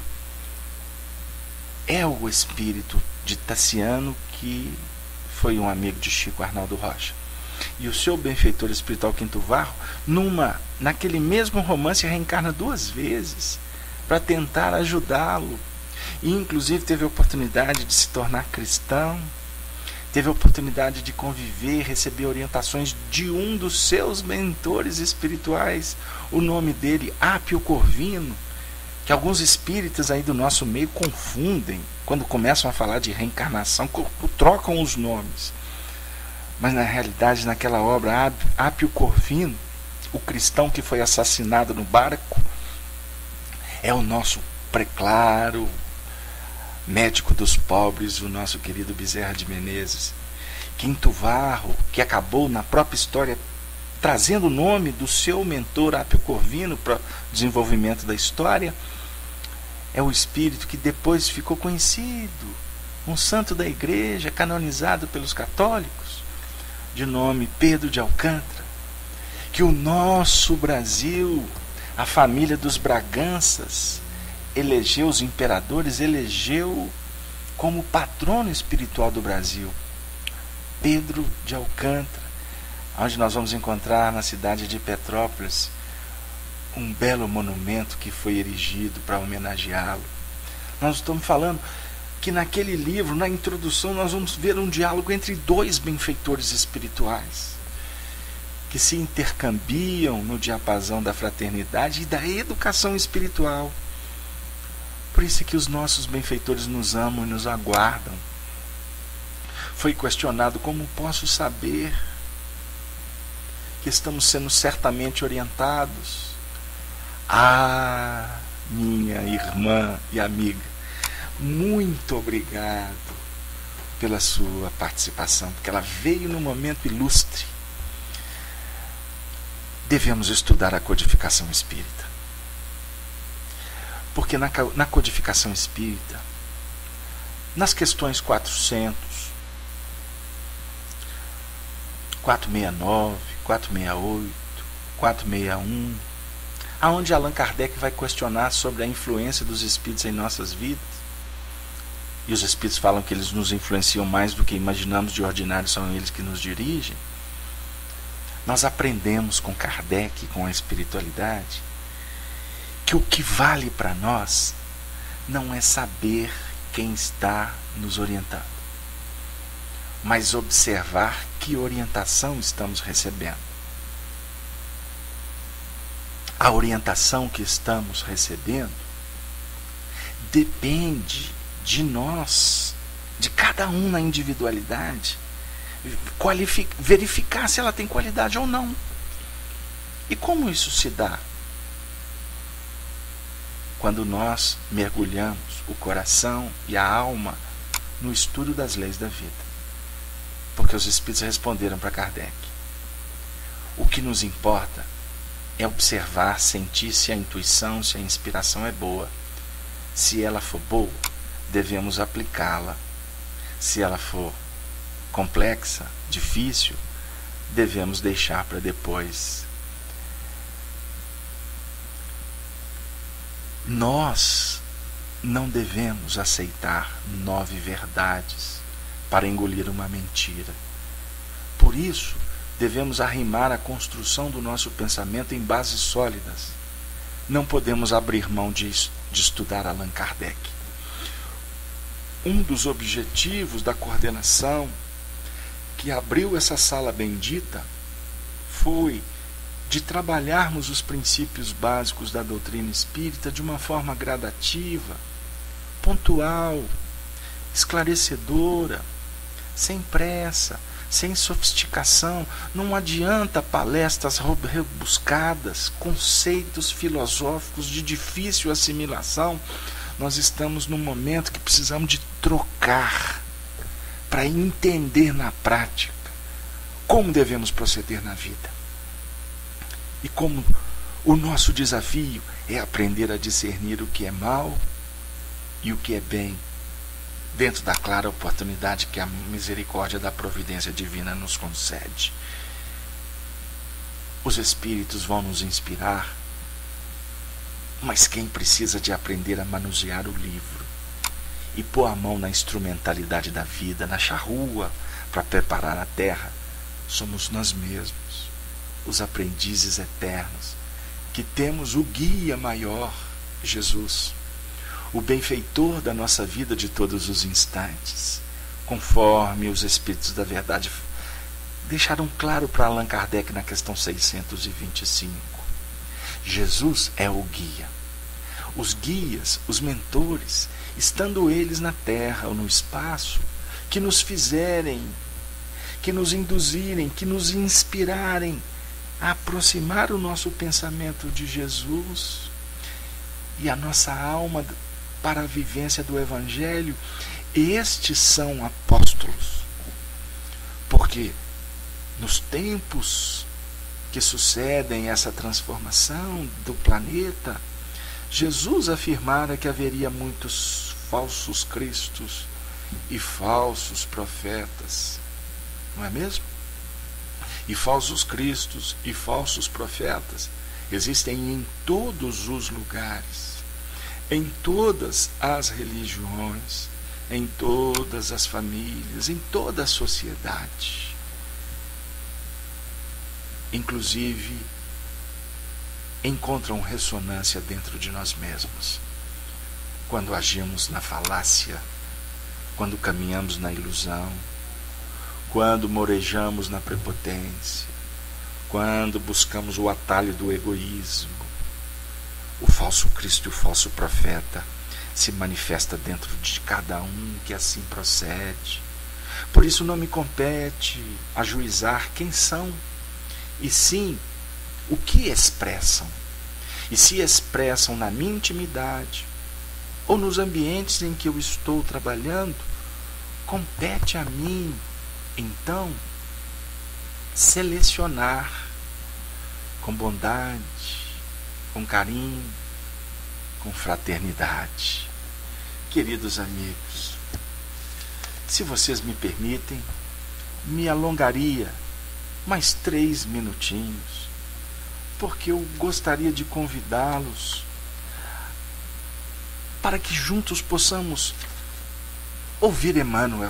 é o espírito de Tassiano, que foi um amigo de Chico Arnaldo Rocha. E o seu benfeitor espiritual Quinto Varro, naquele mesmo romance, reencarna 2 vezes para tentar ajudá-lo. E inclusive teve a oportunidade de se tornar cristão, teve a oportunidade de conviver, receber orientações de um dos seus mentores espirituais, o nome dele, Apio Corvino, que alguns espíritas aí do nosso meio confundem quando começam a falar de reencarnação, trocam os nomes. Mas na realidade, naquela obra, Apio Corvino, o cristão que foi assassinado no barco, é o nosso preclaro médico dos pobres, o nosso querido Bezerra de Menezes. Quinto Varro, que acabou na própria história trazendo o nome do seu mentor Apio Corvino para o desenvolvimento da história, é o espírito que depois ficou conhecido, um santo da igreja, canonizado pelos católicos, de nome Pedro de Alcântara, que o nosso Brasil, a família dos Braganças, elegeu, os imperadores, elegeu como patrono espiritual do Brasil, Pedro de Alcântara, onde nós vamos encontrar na cidade de Petrópolis um belo monumento que foi erigido para homenageá-lo. Nós estamos falando que naquele livro, na introdução, nós vamos ver um diálogo entre 2 benfeitores espirituais que se intercambiam no diapasão da fraternidade e da educação espiritual. Por isso é que os nossos benfeitores nos amam e nos aguardam. Foi questionado: como posso saber que estamos sendo certamente orientados? Ah, minha irmã e amiga, muito obrigado pela sua participação, porque ela veio num momento ilustre. Devemos estudar a codificação espírita, porque na codificação espírita, nas questões 400, 469, 468, 461, aonde Allan Kardec vai questionar sobre a influência dos espíritos em nossas vidas, e os espíritos falam que eles nos influenciam mais do que imaginamos, de ordinário são eles que nos dirigem. Nós aprendemos com Kardec, com a espiritualidade, que o que vale para nós não é saber quem está nos orientando, mas observar que orientação estamos recebendo. A orientação que estamos recebendo depende de nós, de cada um na individualidade, verificar se ela tem qualidade ou não. E como isso se dá? Quando nós mergulhamos o coração e a alma no estudo das leis da vida. Porque os espíritos responderam para Kardec: o que nos importa é observar, sentir se a intuição, se a inspiração é boa. Se ela for boa, devemos aplicá-la. Se ela for complexa, difícil, devemos deixar para depois. Nós não devemos aceitar 9 verdades para engolir uma mentira. Por isso, devemos arrimar a construção do nosso pensamento em bases sólidas. Não podemos abrir mão de estudar Allan Kardec. Um dos objetivos da coordenação que abriu essa sala bendita foi de trabalharmos os princípios básicos da doutrina espírita de uma forma gradativa, pontual, esclarecedora, sem pressa, sem sofisticação. Não adianta palestras rebuscadas, conceitos filosóficos de difícil assimilação. Nós estamos num momento que precisamos de trocar, para entender na prática como devemos proceder na vida. E como o nosso desafio é aprender a discernir o que é mal e o que é bem, dentro da clara oportunidade que a misericórdia da providência divina nos concede. Os Espíritos vão nos inspirar, mas quem precisa de aprender a manusear o livro e pôr a mão na instrumentalidade da vida, na charrua, para preparar a terra, somos nós mesmos, os aprendizes eternos, que temos o guia maior, Jesus, o benfeitor da nossa vida de todos os instantes, conforme os Espíritos da Verdade deixaram claro para Allan Kardec na questão 625. Jesus é o guia. Os guias, os mentores, estando eles na terra ou no espaço, que nos fizerem, que nos induzirem, que nos inspirarem a aproximar o nosso pensamento de Jesus e a nossa alma para a vivência do Evangelho. Estes são apóstolos, porque nos tempos que sucedem essa transformação do planeta, Jesus afirmara que haveria muitos falsos cristos e falsos profetas, não é mesmo? E falsos cristos e falsos profetas existem em todos os lugares, em todas as religiões, em todas as famílias, em toda a sociedade. Inclusive, encontram ressonância dentro de nós mesmos, quando agimos na falácia, quando caminhamos na ilusão, quando morejamos na prepotência, quando buscamos o atalho do egoísmo. O falso Cristo e o falso profeta se manifesta dentro de cada um que assim procede. Por isso não me compete ajuizar quem são, e sim o que expressam. E se expressam na minha intimidade ou nos ambientes em que eu estou trabalhando, compete a mim, então, selecionar com bondade, com carinho, com fraternidade. Queridos amigos, se vocês me permitem, me alongaria mais 3 minutinhos, porque eu gostaria de convidá-los para que juntos possamos ouvir Emmanuel,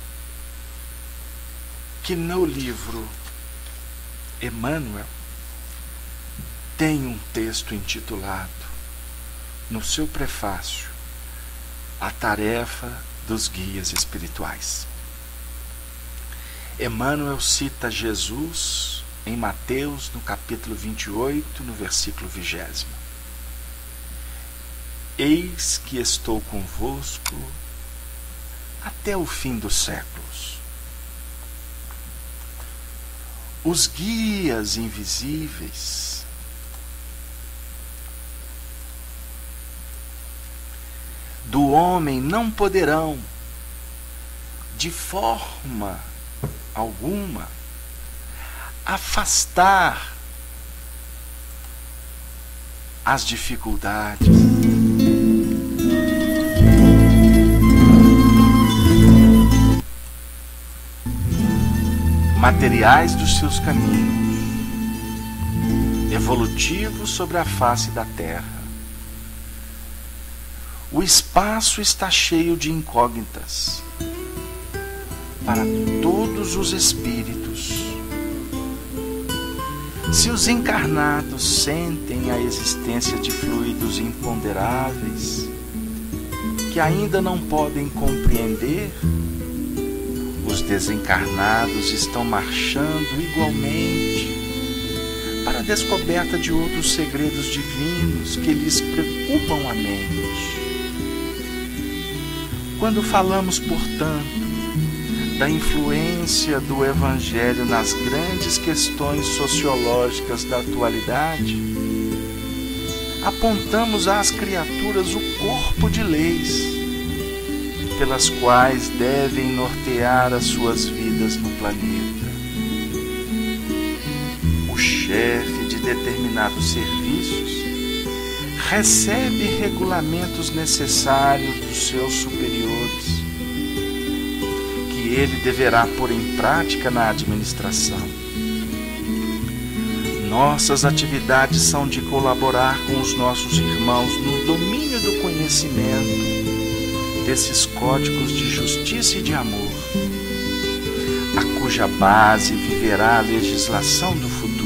que no livro Emmanuel tem um texto intitulado, no seu prefácio, A Tarefa dos Guias Espirituais. Emmanuel cita Jesus em Mateus, no capítulo 28, no versículo 20. Eis que estou convosco até o fim dos séculos. Os guias invisíveis do homem não poderão, de forma alguma, afastar as dificuldades, materiais dos seus caminhos, evolutivos sobre a face da terra. O espaço está cheio de incógnitas para todos os espíritos. Se os encarnados sentem a existência de fluidos imponderáveis que ainda não podem compreender, os desencarnados estão marchando igualmente para a descoberta de outros segredos divinos que lhes preocupam a mente. Quando falamos, portanto, da influência do Evangelho nas grandes questões sociológicas da atualidade, apontamos às criaturas o corpo de leis pelas quais devem nortear as suas vidas no planeta. O chefe de determinados serviços recebe regulamentos necessários dos seus superiores, que ele deverá pôr em prática na administração. Nossas atividades são de colaborar com os nossos irmãos no domínio do conhecimento desses códigos de justiça e de amor, a cuja base viverá a legislação do futuro.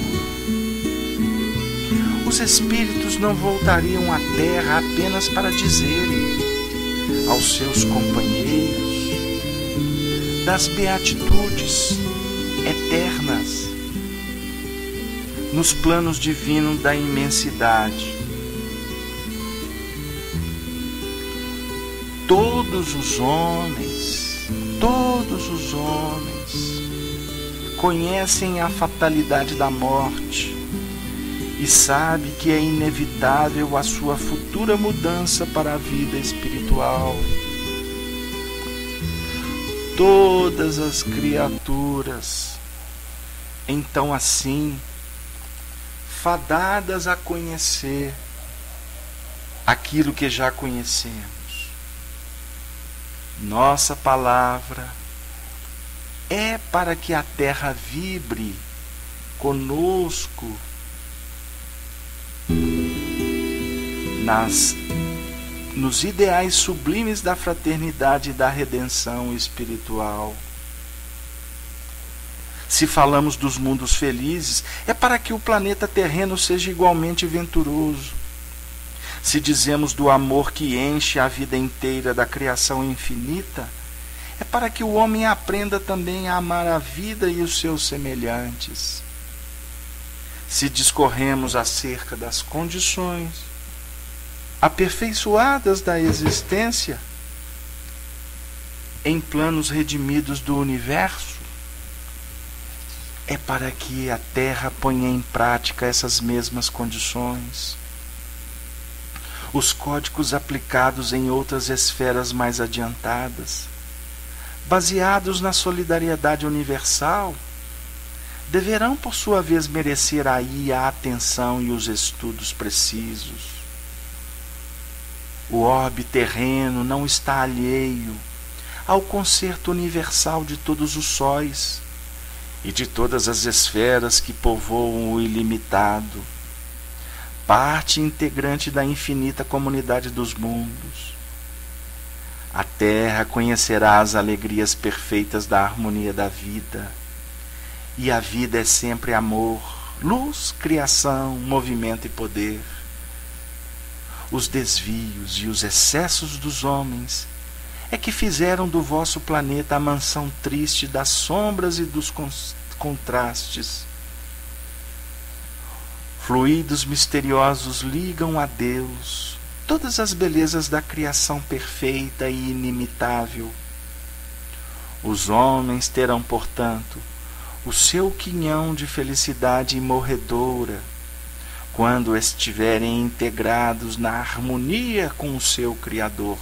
Os espíritos não voltariam à Terra apenas para dizerem aos seus companheiros das beatitudes eternas nos planos divinos da imensidade. Todos os homens conhecem a fatalidade da morte e sabem que é inevitável a sua futura mudança para a vida espiritual. Todas as criaturas, então assim, fadadas a conhecer aquilo que já conhecemos. Nossa palavra é para que a Terra vibre conosco nos ideais sublimes da fraternidade e da redenção espiritual. Se falamos dos mundos felizes, é para que o planeta terreno seja igualmente venturoso. Se dizemos do amor que enche a vida inteira da criação infinita, é para que o homem aprenda também a amar a vida e os seus semelhantes. Se discorremos acerca das condições aperfeiçoadas da existência em planos redimidos do universo, é para que a Terra ponha em prática essas mesmas condições. Os códigos aplicados em outras esferas mais adiantadas, baseados na solidariedade universal, deverão, por sua vez, merecer aí a atenção e os estudos precisos. O orbe terreno não está alheio ao concerto universal de todos os sóis e de todas as esferas que povoam o ilimitado, parte integrante da infinita comunidade dos mundos. A Terra conhecerá as alegrias perfeitas da harmonia da vida, e a vida é sempre amor, luz, criação, movimento e poder. Os desvios e os excessos dos homens é que fizeram do vosso planeta a mansão triste das sombras e dos contrastes. Fluidos misteriosos ligam a Deus todas as belezas da criação perfeita e inimitável. Os homens terão, portanto, o seu quinhão de felicidade imorredoura quando estiverem integrados na harmonia com o seu Criador.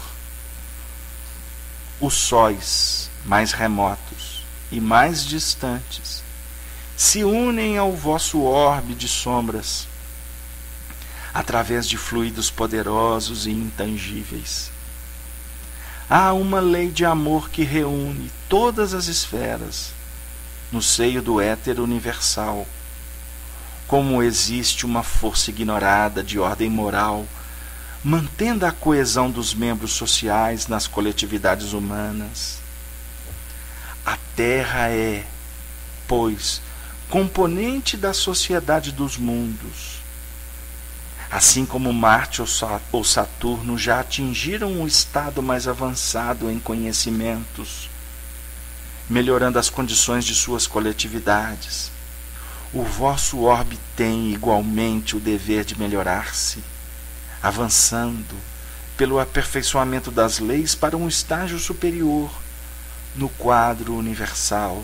Os sóis mais remotos e mais distantes se unem ao vosso orbe de sombras através de fluidos poderosos e intangíveis. Há uma lei de amor que reúne todas as esferas no seio do éter universal. Como existe uma força ignorada de ordem moral, mantendo a coesão dos membros sociais nas coletividades humanas. A Terra é, pois, componente da sociedade dos mundos. Assim como Marte ou Saturno já atingiram um estado mais avançado em conhecimentos, melhorando as condições de suas coletividades, o vosso orbe tem igualmente o dever de melhorar-se, avançando pelo aperfeiçoamento das leis para um estágio superior no quadro universal.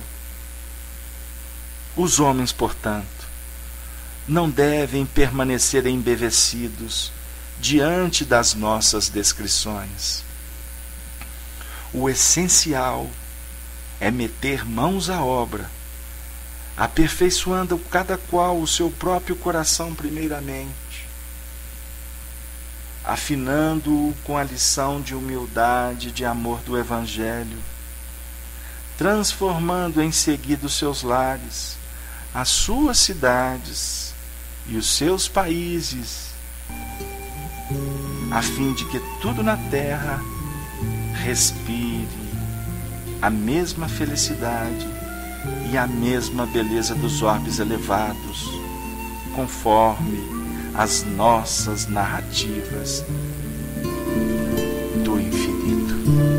Os homens, portanto, não devem permanecer embevecidos diante das nossas descrições. O essencial é meter mãos à obra, aperfeiçoando cada qual o seu próprio coração primeiramente, afinando-o com a lição de humildade e de amor do Evangelho, transformando em seguida os seus lares, as suas cidades e os seus países, a fim de que tudo na terra respire a mesma felicidade e a mesma beleza dos orbes elevados, conforme as nossas narrativas do infinito.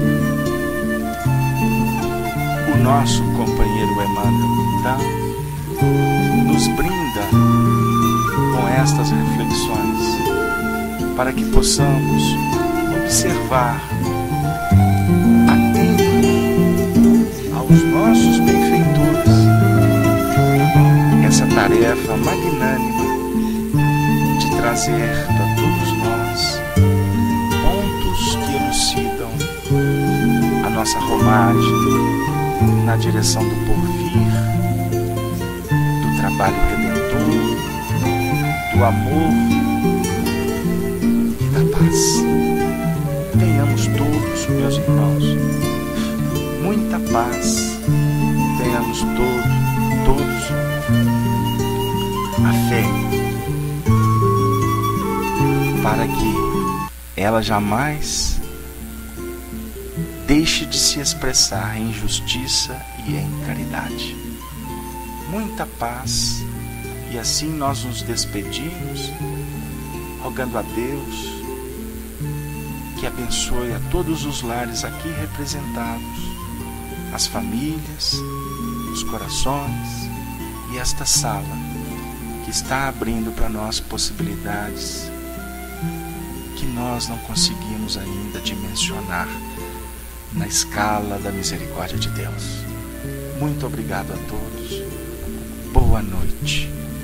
O nosso companheiro Emmanuel, então, nos brinda com estas reflexões para que possamos observar aos nossos benfeitores essa tarefa magnânima de trazer para todos nós pontos que elucidam a nossa romagem na direção do porvir, do trabalho redentor, do amor e da paz. Tenhamos todos, meus irmãos, muita paz. Tenhamos todos a fé, para que ela jamais deixe de se expressar em justiça e em caridade. Muita paz, e assim nós nos despedimos, rogando a Deus que abençoe a todos os lares aqui representados, as famílias, os corações e esta sala que está abrindo para nós possibilidades que nós não conseguimos ainda dimensionar na escala da misericórdia de Deus. Muito obrigado a todos. Boa noite.